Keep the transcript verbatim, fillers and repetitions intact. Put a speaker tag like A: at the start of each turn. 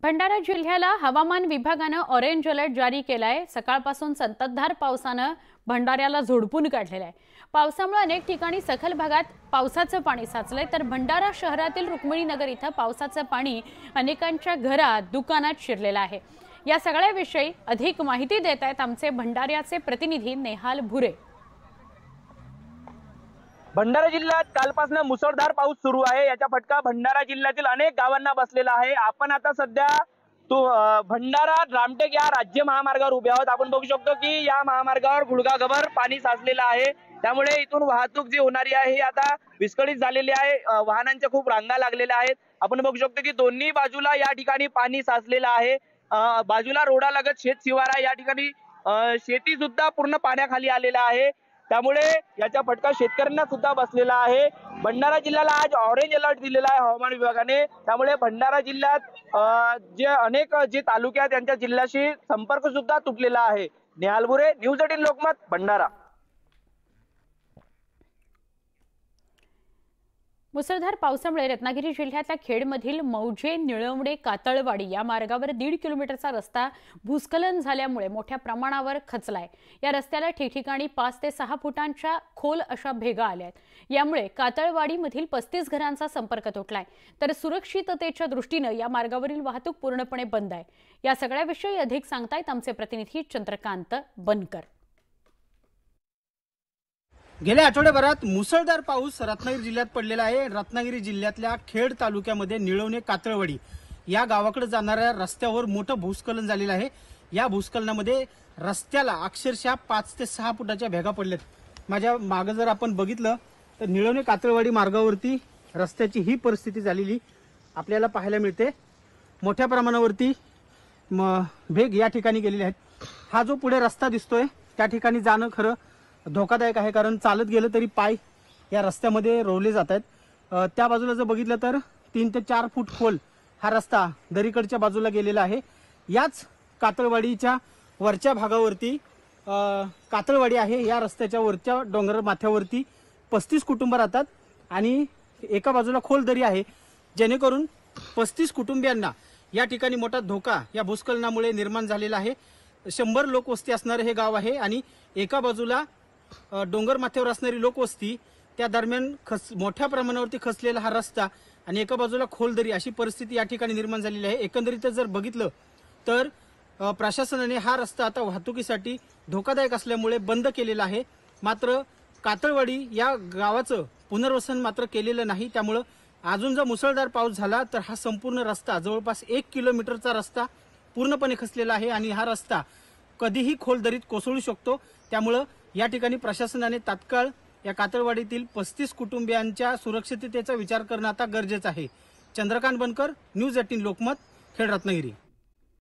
A: भंडारा जिल्ह्याला हवामान विभागाने ऑरेंज अलर्ट जारी केलाय। सकाळपासून संततधार पावसाने भंडाऱ्याला झोडपून काढलेलं आहे। पावसामुळे अनेक ठिकाणी सखल भागात पावसाचं पाणी साचलंय, तर भंडारा शहरातील रुक्मिणीनगर इथं पावसाचं पाणी अनेकांच्या घरात, दुकानात शिरलेलं आहे। या सगळ्याविषयी अधिक माहिती देत आहेत आमचे भंडाऱ्याचे प्रतिनिधी नेहाल भुरे।
B: भंडारा जिल्ह्यात कालपासून मुसळधार पाऊस सुरू आहे। याचा फटका भंडारा जिल्ह्यातील अनेक गावांना बसलेला आहे। आपण आता सध्या तो भंडारा रामटेक या राज्य महामार्गावर उभे आहोत। आपण बघू शकतो की या महामार्गावर गुडघाभर पाणी साचलेलं आहे, त्यामुळे इथून वाहतूक जी होणारी आहे आता विस्कळीत झालेली आहे। वाहनांच्या खूप रांगा लागलेल्या आहेत। आपण बघू शकतो की दोन्ही बाजूला या ठिकाणी पाणी साचलेलं आहे। बाजूला रोडालगत शेत शिवारा, या ठिकाणी शेती सुद्धा पूर्ण पाण्याखाली आलेला आहे, त्यामुळे याचा फटका शेतकऱ्यांना सुद्धा बसलेला आहे। भंडारा जिल्ह्याला आज ऑरेंज अलर्ट दिलेला आहे हवामान विभागाने, त्यामुळे भंडारा जिल्ह्यात जे अनेक जे तालुके आहेत त्यांच्या जिल्ह्याशी संपर्क सुद्धा तुटलेला आहे। नेहाल भुरे, न्यूज एटीन लोकमत, भंडारा।
A: मुसळधार पावसामुळे रत्नागिरी जिल्ह्यातल्या खेडमधील मौजे निळवणे कातळवाडी या मार्गावर दीड किलोमीटरचा रस्ता भूस्खलन झाल्यामुळे मोठ्या प्रमाणावर खचलाय। या रस्त्याला ठिकठिकाणी पाच ते सहा फुटांच्या खोल अशा भेगा आल्यात। यामुळे कातळवाडीमधील पस्तीस घरांचा संपर्क तुटलाय, तर सुरक्षिततेच्या दृष्टीने या मार्गावरील वाहतूक पूर्णपणे बंद आहे। या सगळ्याविषयी अधिक सांगतायत आमचे प्रतिनिधी चंद्रकांत बनकर।
C: गेल्या आठवड्याभरात मुसळधार पाऊस रत्नागिरी जिल्ह्यात पडलेला आहे। रत्नागिरी जिल्ह्यातल्या खेड तालुक्यामध्ये निळवणे कातळवाडी या गावाकडे जाणाऱ्या रस्त्यावर मोठं भूस्खलन झालेलं आहे। या भूस्खलनामध्ये रस्त्याला अक्षरशः पाच ते सहा फुटाच्या भेगा पडल्यात। माझ्या मागे जर आपण बघितलं तर निळवणे कातळवाडी मार्गावरती रस्त्याची ही परिस्थिती झालेली आपल्याला पाहायला मिळते। मोठ्या प्रमाणावरती भेग या ठिकाणी गेलेले आहेत। हा जो पुढे रस्ता दिसतोय त्या ठिकाणी जाणं खरं धोकादायक आहे, कारण चालत गेलं तरी पाय या रस्त्यामध्ये रोवले जात आहेत। त्या बाजूला जर बघितलं तर तीन ते चार फूट खोल हा रस्ता दरीकडच्या बाजूला गेलेला आहे। याच कातळवाडीच्या वरच्या भागावरती कातळवाडी आहे, या रस्त्याच्या वरच्या डोंगर माथ्यावरती पस्तीस कुटुंब राहतात आणि एका बाजूला खोल दरी आहे, जेणेकरून पस्तीस कुटुंबियांना या ठिकाणी मोठा धोका या भूस्खलनामुळे निर्माण झालेला आहे। शंभर लोकवस्ती असणारे हे गाव आहे आणि एका बाजूला डोंगर माथ्यावर असणारी लोकवस्ती, त्या दरम्यान खस मोठ्या प्रमाणावरती खचलेला हा रस्ता आणि एका बाजूला खोलदरी, अशी परिस्थिती या ठिकाणी निर्माण झालेली आहे। एकंदरीत जर बघितलं तर प्रशासनाने हा रस्ता आता वाहतुकीसाठी धोकादायक असल्यामुळे बंद केलेला आहे। मात्र कातळवाडी या गावाचं पुनर्वसन मात्र केलेलं नाही, त्यामुळे अजून जर मुसळधार पाऊस झाला तर हा संपूर्ण रस्ता जवळपास एक किलोमीटरचा रस्ता पूर्णपणे खचलेला आहे आणि हा रस्ता कधीही खोल दरीत कोसळू शकतो। त्यामुळे या ठिकाणी प्रशासनाने तात्काळ या कातळवाडीतील पस्तीस कुटुंबियांच्या सुरक्षिततेचा विचार करणं आता गरजेचं आहे। Chandrakant Bankar, news eighteen Lokmat, Khed, Ratnagiri.